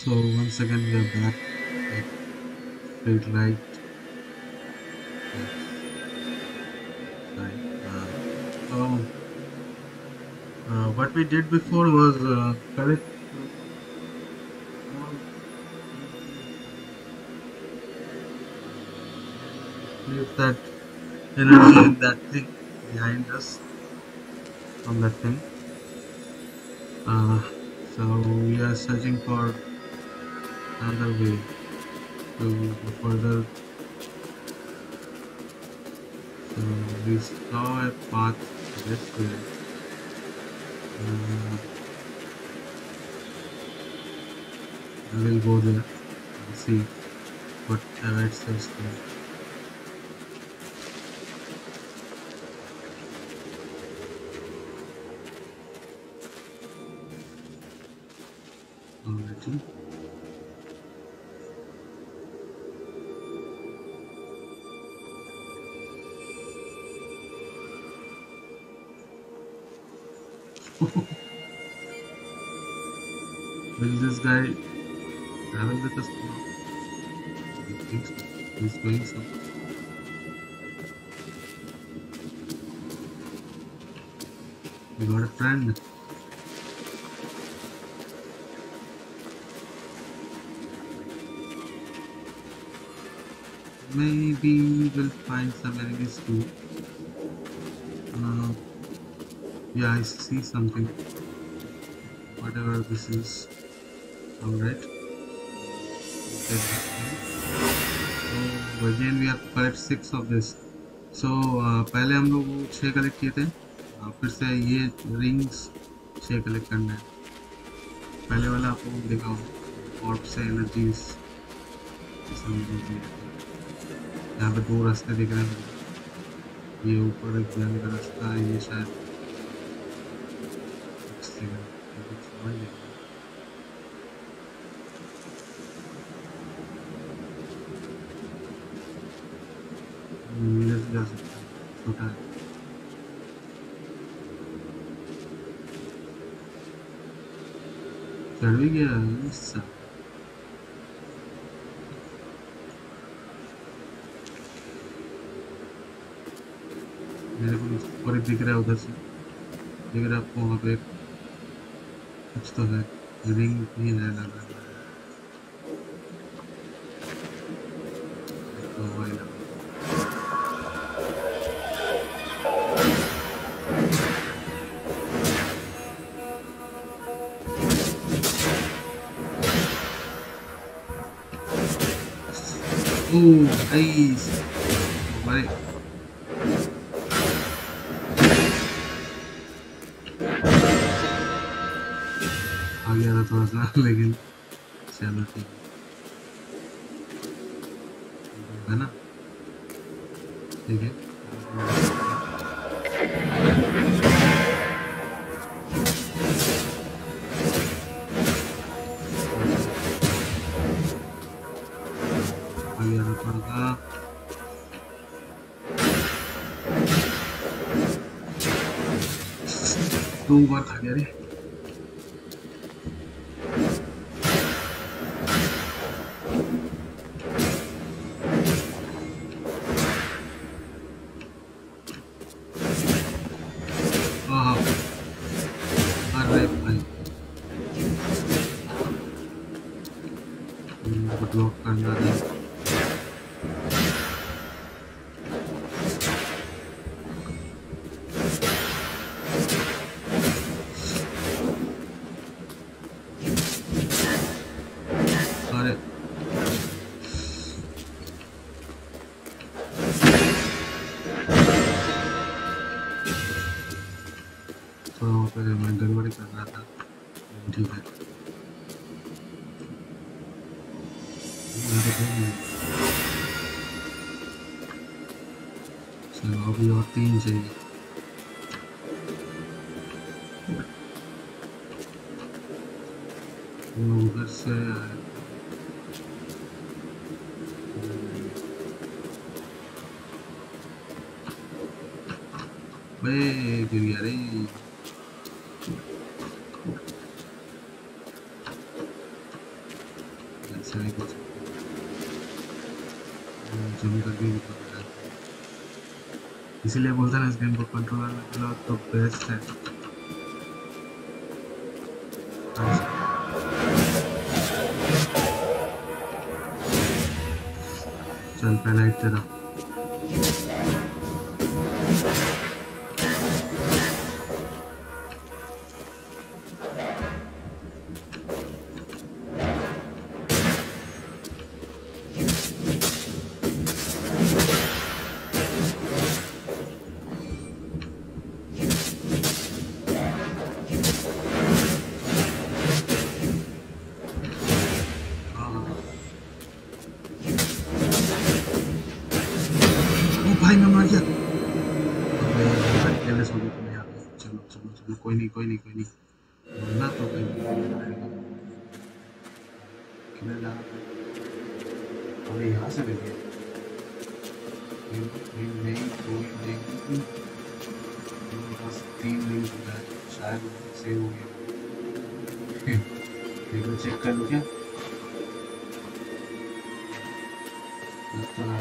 So once again we are back at street light. Sorry. So what we did before was collect all retrieve that energy in that thing behind us from that thing. Uh, so we are searching for another way to go further. So we saw a path this way. Uh, I will go there and see what awaits us there. Alrighty. Will this guy travel with us now? I think so. He's going so. We got a friend. Maybe we'll find some enemies too. Uh, yeah, I see something. Whatever this is. Alright. So again we have to collect 6 of this. So पहले हम लोग 6 collect किए थे. फिर से ये rings 6 collect करना है. पहले वाला आपको देखा होगा ऑर्ब से एनर्जीज यहाँ पे 2 रास्ते दिख रहे हैं. ये ऊपर एक जाने का रास्ता है. ये शायद जा सकता है. छोटा है. चढ़ भी गया इससा. मेरे को ऊपर दिख रहा है. उधर से दिख रहा है आपको. वहाँ पे कुछ तो है. रिंग भी है लगा. Nice. Hमारे आ गया था थोड़ा सा लेकिन चलो ठीक है ना. ठीक है. आ गया था थोड़ा सा. दो बार खा गया रे. अरे भाई ब्लॉक करना है. अरे थोड़ा वहाँ पे मैं गड़बड़ी कर रहा था. ठीक है. चलो अभी और 3 चाहिए. उधर से गिर गया रे. से नहीं पहुंच जूम करके भी पता है। इसीलिए बोलता ना इस गेम को कंट्रोलर में खेलो तो बेस्ट है। चल पहला एक तेरा भाई मैं मर गया। केयरलेस हो गई तुम यहाँ पे। चलो चलो चलो कोई नहीं कोई नहीं कोई नहीं मरना तो कहीं किधर जाना था। अरे यहाँ से ले लिया नहीं कोई नहीं बस 3 दिन हो गया शायद सेव हो गया। देखो चेक कर लो क्या लगता है।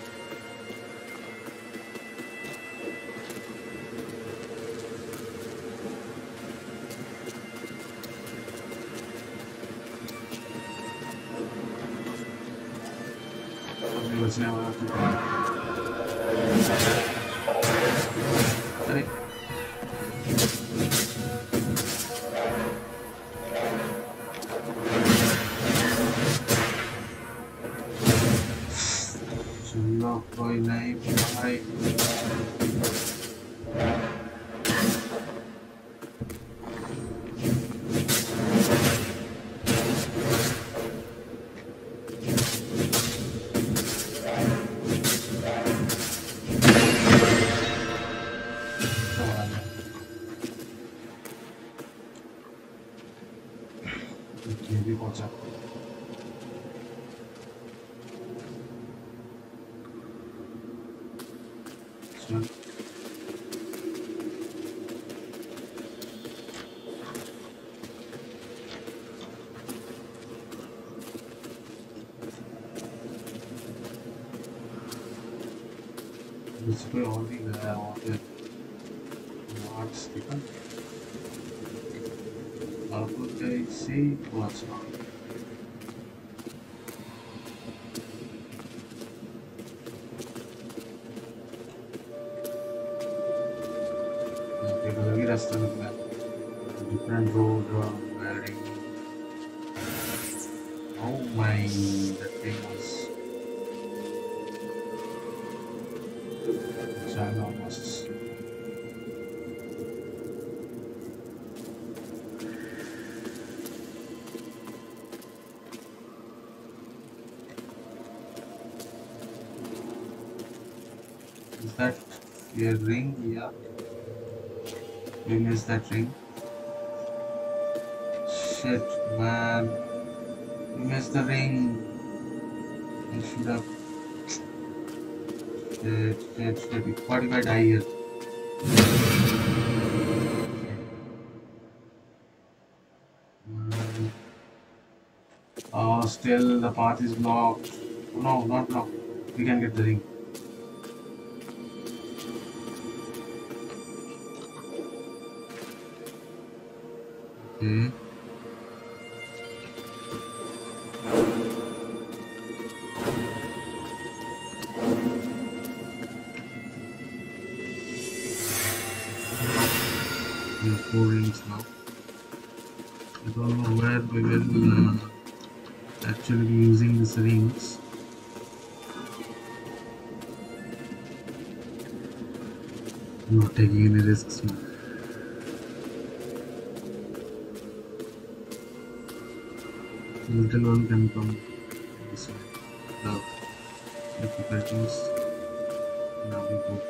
बचने वाला तो अरे चलो कोई नहीं भाई ये भी पहुंचा। चल इस पे और भी गया वहाँ पे आर्ट्स देखा आपको कैसे पहुँचना अलग ही रास्ता निकला डिफरेंट रोड वेयरिंग oh my that thing was ginormous. Is that your ring? Yeah. We missed that ring. Shit, man. We missed the ring. I should have. Shit. What if I die here? Oh, still the path is blocked. Oh, no, not blocked. We can get the ring. Okay. We have 4 rings now. I don't know where we will actually be using these rings. Not taking any risks now. Little one can come this way. The difficulties. Now we go.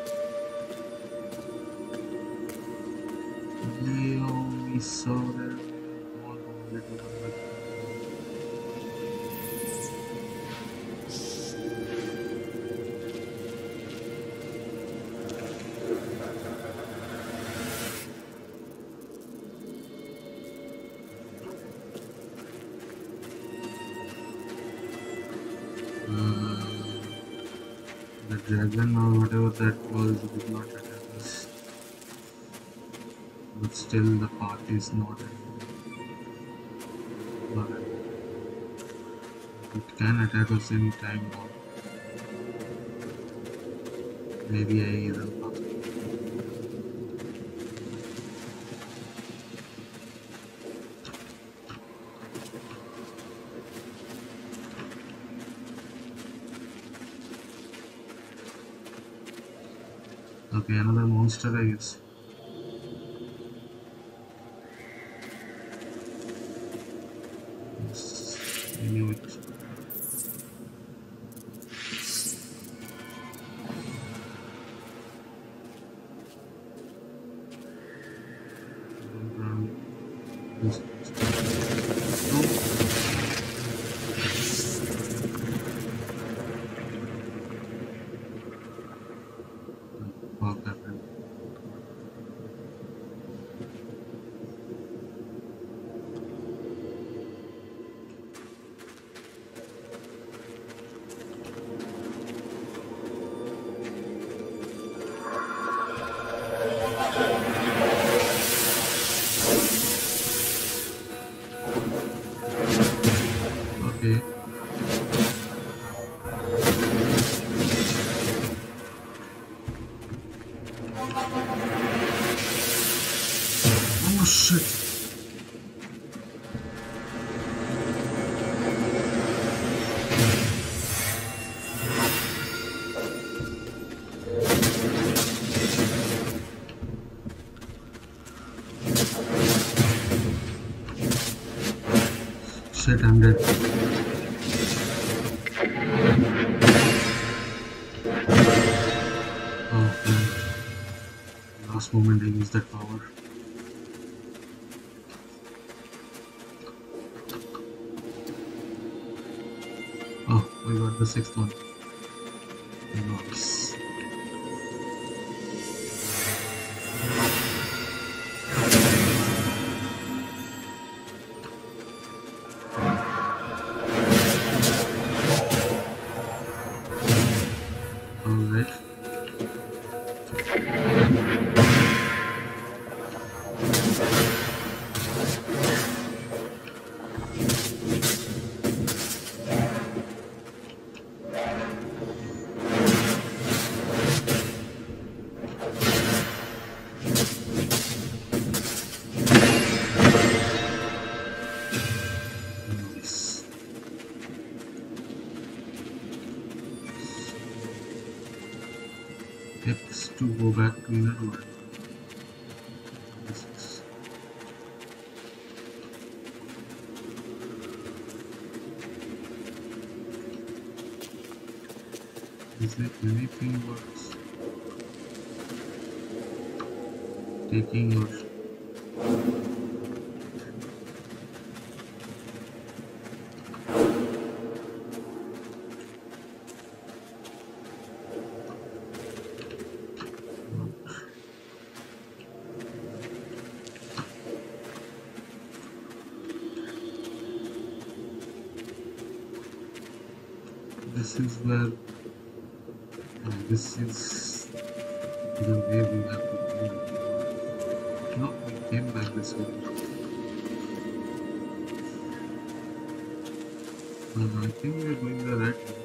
Leo, we saw there. Little one. Uh, the dragon or whatever that was did not attack us, but still the path is not it can attack us any time now. Maybe I don't know. Okay, another monster I guess. Yes, I knew it. This- no. What happened? Okay. Oh shit! Shit, I'm dead. Oh man. Last moment I used that power. Oh, we got the sixth one. Nice. Alright. Nice. X to go back to inner world. This is it anything worth taking or this is where this is the way we have to go. No, we came back this way. I think we're going the right way.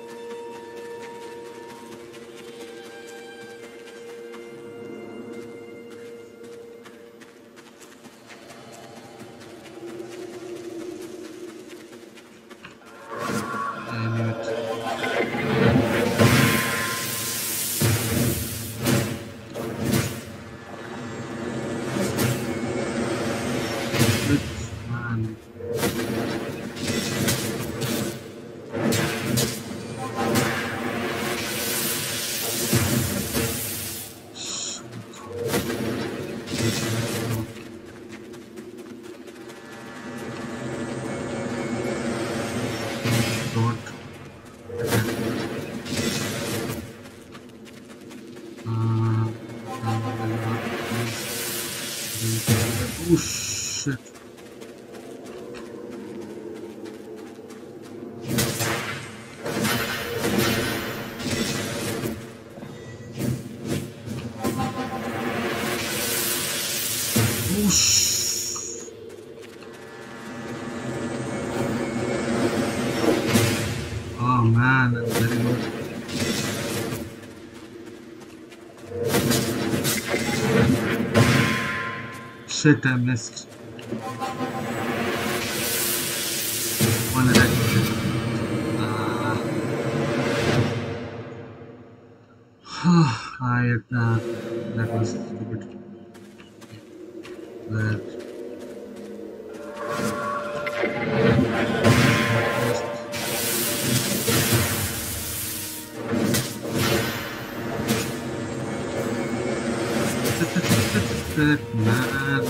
I knew it. Shit, man. Don't oh shit. man, I'm very good. Shit, I missed. One attack. That was stupid. But man.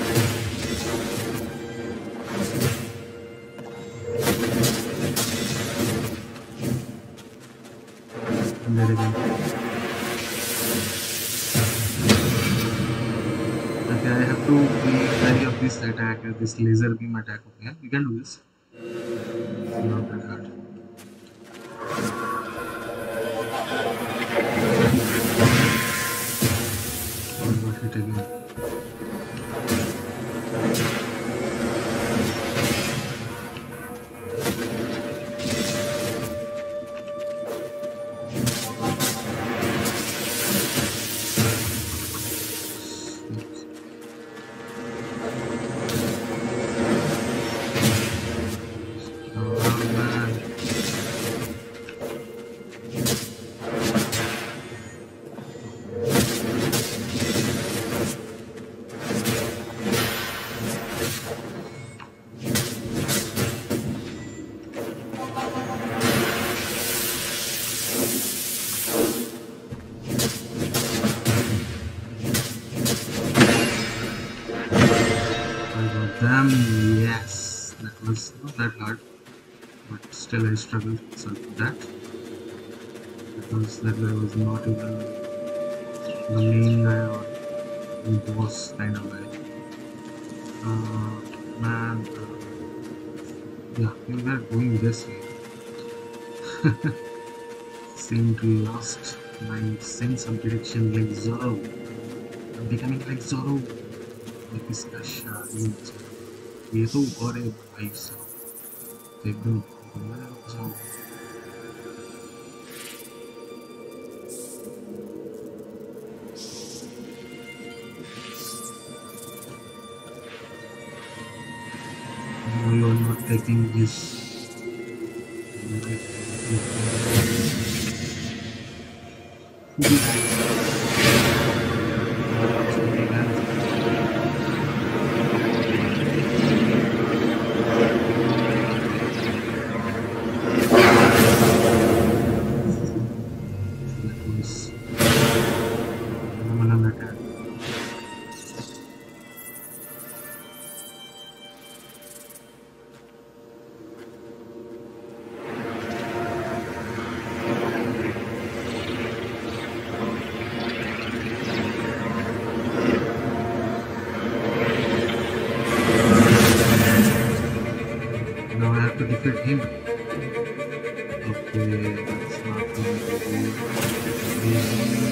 There again. Okay, I have to be wary of this attack, this laser beam attack. Okay, we can do this. It's not that hard. I got hit again. Damn, yes, that was not that hard, but still I struggled to solve that because that guy was not even the main guy or the boss kind of guy. Man, yeah, we were going this way. Seem to lost my sense of direction like Zoro. I'm becoming like Zoro. Like इसका शादी ये तो और एक भाई साहब एकदम you are not taking this to defeat him. Okay, that's not going to be easy.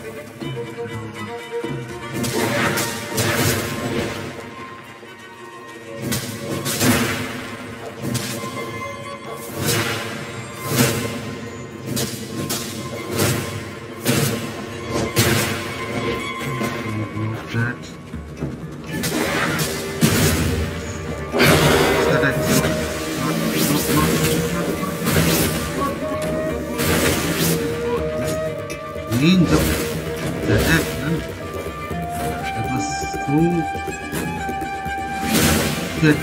Range of the attack, man. That was so good.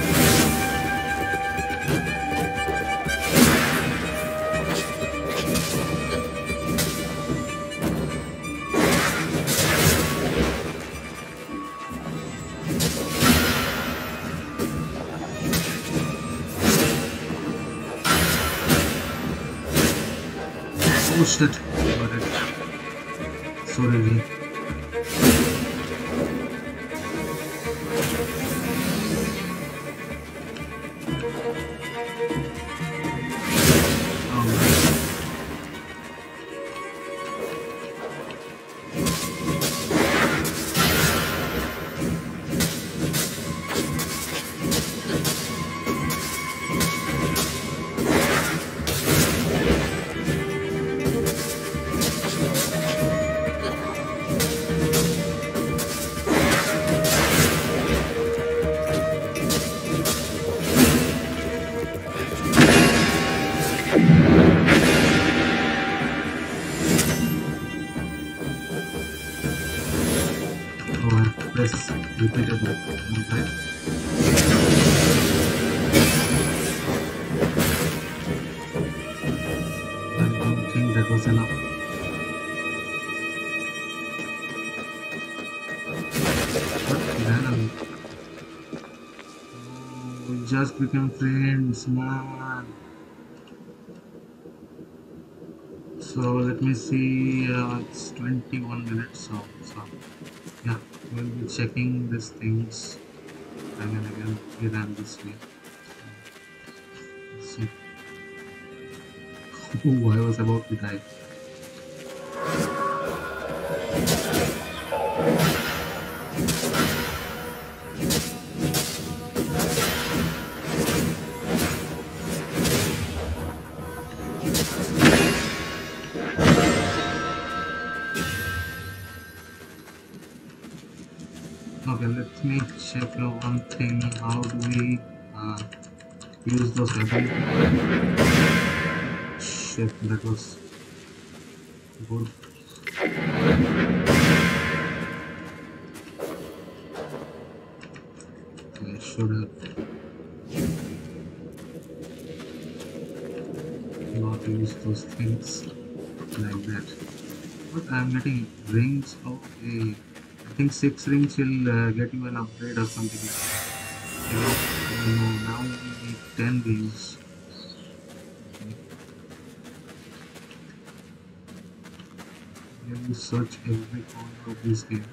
Oh shit, got it. So did he. repeatedly, right? I don't think that was enough. But then, we just became friends, man. So let me see, it's 21 minutes, so yeah, we'll be checking these things again and again here and this way. So, let's see. Oh, I was about to die. Okay, let me check one thing. How do we use those weapons? Shit, that was good. I should have not used those things like that. But I'm getting rings. Okay, I think 6 rings will get you an upgrade or something like that. No, now we need 10 rings. Let me search every corner of this game.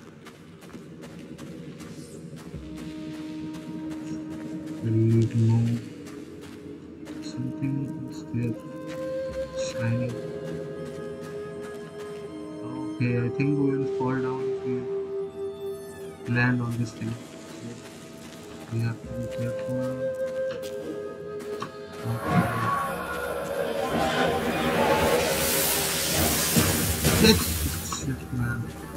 We need to know something is there shining. Okay, I think we will fall down if we land on this thing. So we have to be careful. Okay. Shit, man.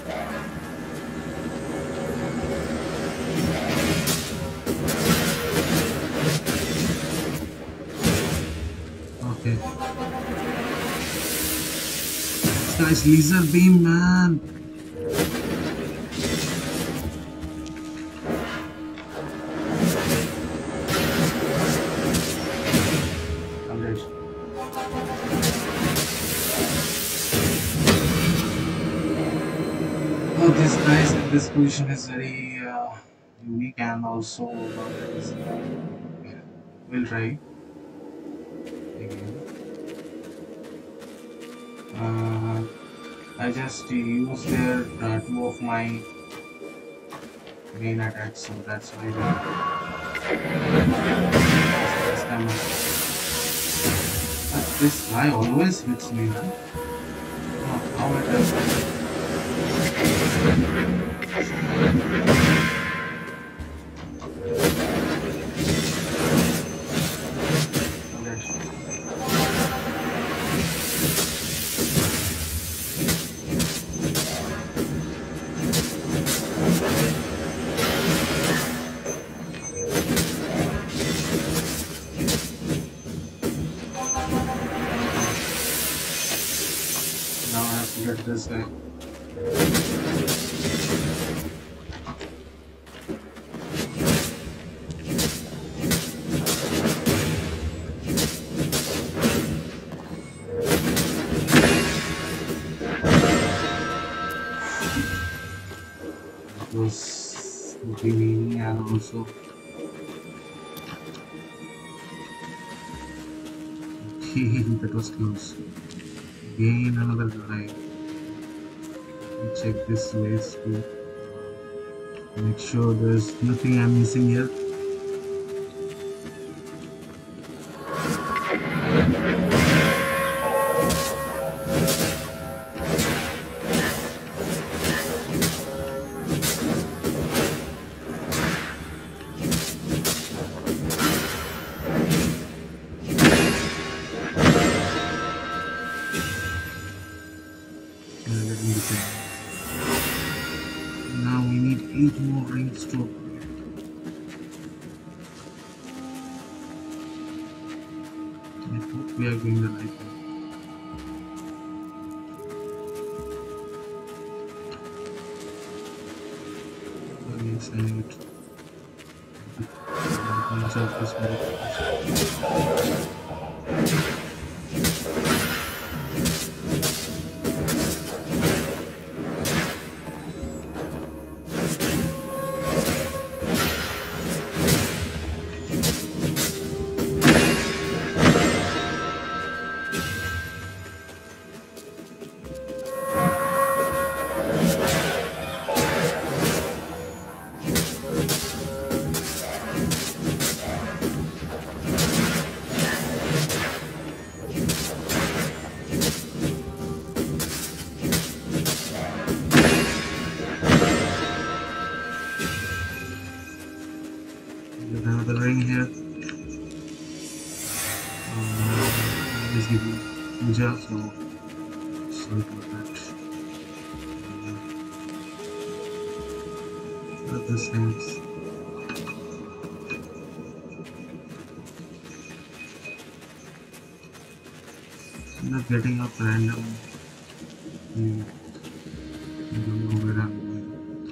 Okay. This guy's laser beam, man. Alright. Oh, this guys in this position is very unique and also yeah. We'll try again. I just used their two of my main attacks, so that's why this time this guy always hits me, man. Oh, how it does that? Now I have to get this guy. It was looking easy and also okay, that was close. Again another guy. Check this waist too. Make sure there's nothing I'm missing here. Let me see. Now we need 8 more rings to upgrade. I hope we are going the right way. Oh, yes, I knew it. is giving puja, so sorry for that. Other sides. I'm not getting up random. I don't know where I'm going.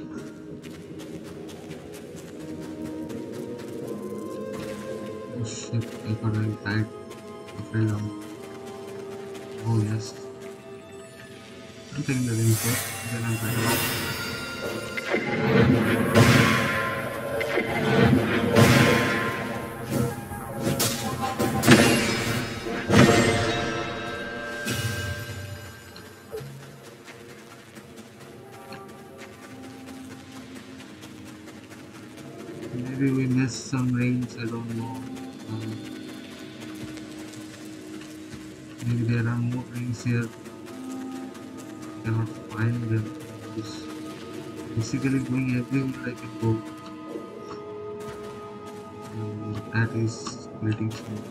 Oh shit, I got very tired. I fell down. Oh yes. I'm taking the ring first, then I'm getting up. Maybe we missed some rings, I don't know. Maybe there are more rings here. Cannot find them. Just basically going everywhere I can go. That is pretty small.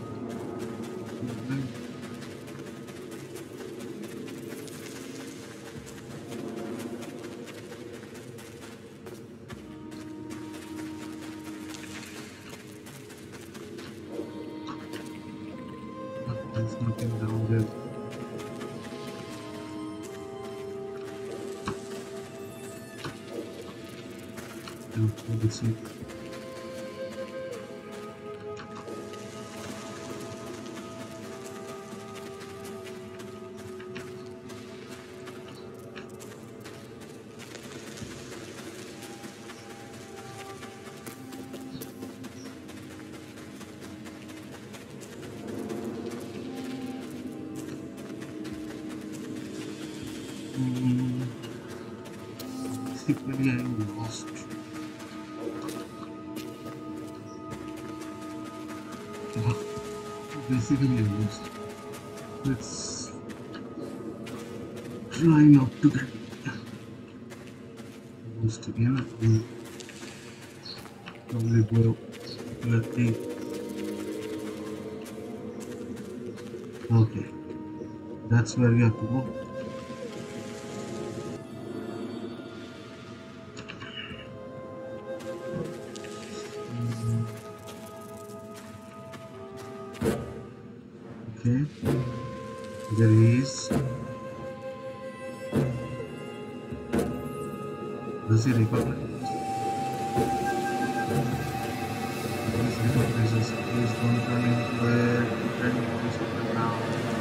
There's nothing down there. No, let's see. Basically, I'm lost. Basically, I'm lost. Let's try not to get lost again. Probably go lucky. Okay, that's where we have to go. Okay, there he is. Does he recognize? Please recognize us. Please don't run into it. Then please open now.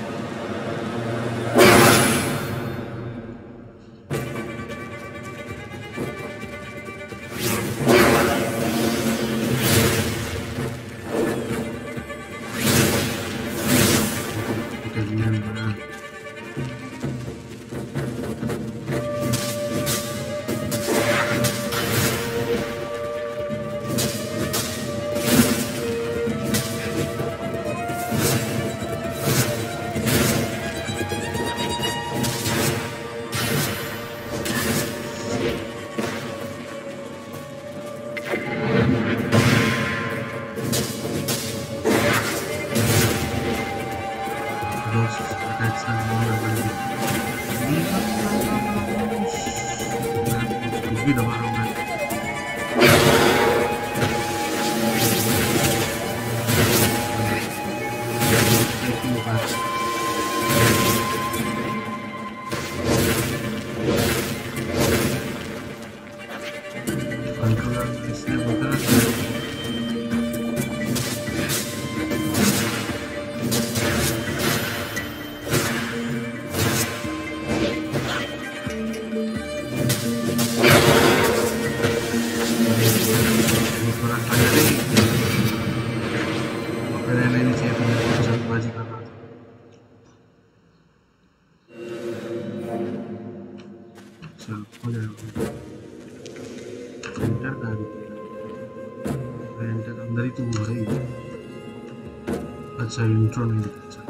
अच्छा intro नहीं दिखा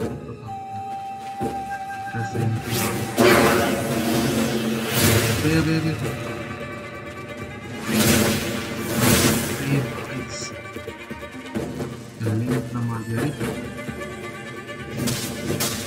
कैसे इतना मार दिया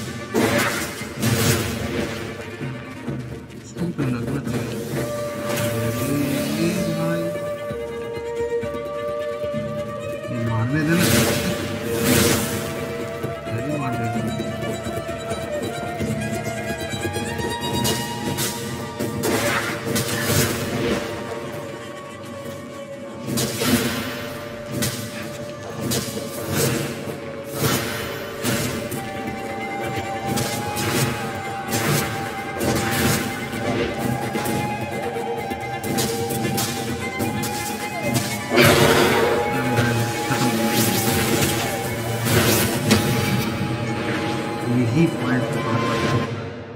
यही point पे बार बार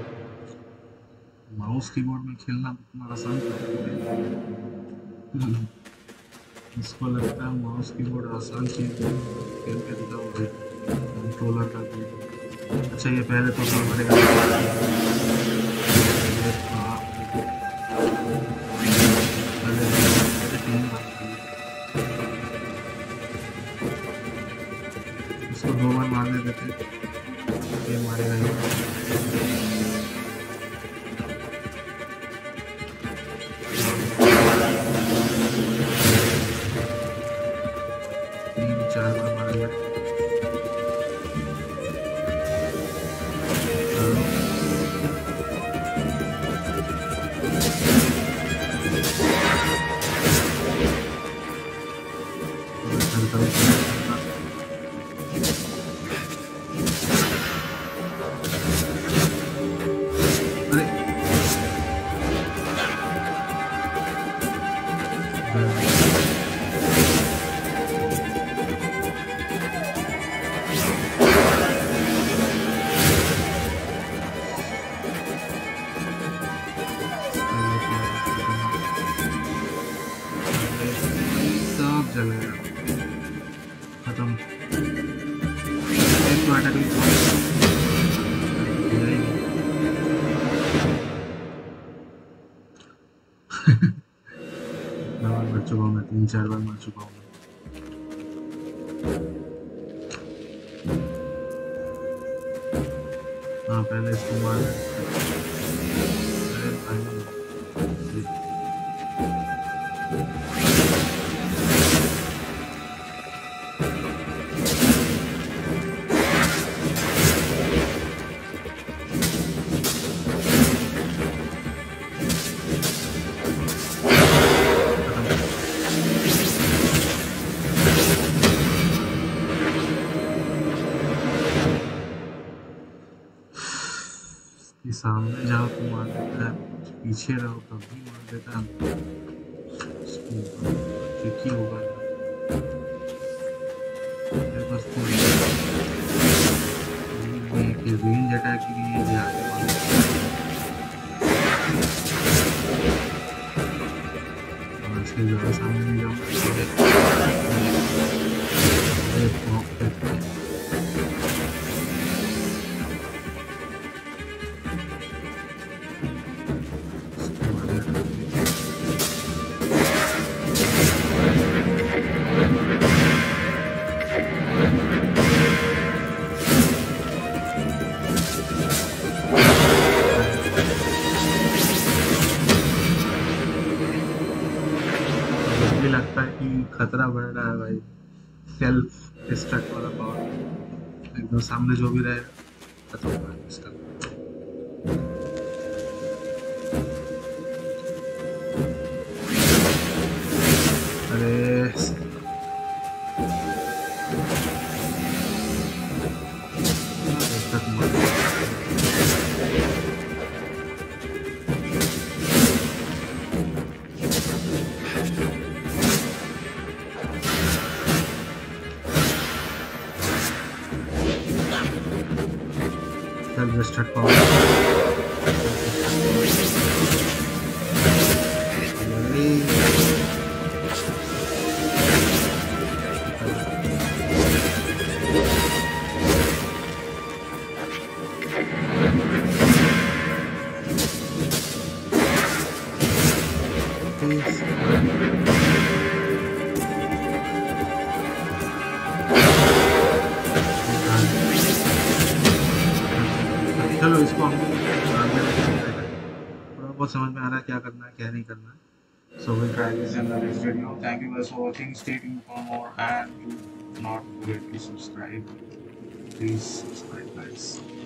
mouse keyboard में खेलना इतना आसान है। इसको लगता है माउस कीबोर्ड आसान चीज है, खेल के दिखा मुझे कंट्रोलर का गेम। अच्छा ये पहले तो हमारे इसको 2 बार मारने देते, ये मारेगा ही। मर चुका हूँ मैं, 3-4 बार मर चुका हूँ। हाँ पहले इसको मार कि सामने जाओ तो मार देता है, पीछे रहो तब भी मार देता है। ट्रिकी होगा बस रेंज अटैक के लिए इसके ज़्यादा सामने नहीं जाऊँगा। लगता है कि खतरा बढ़ रहा है भाई, सेल्फ डिस्ट्रक्ट वाला पावर एकदम सामने जो भी रहे खत्म होगा इसका। अरे डिस्ट्रक्ट पावर चलो इसको हम थोड़ा बहुत समझ में आ रहा है क्या करना है क्या नहीं करना है। So we'll try this in the next video. Thank you guys for watching. Stay tuned for more and do not forget to subscribe. Please subscribe guys.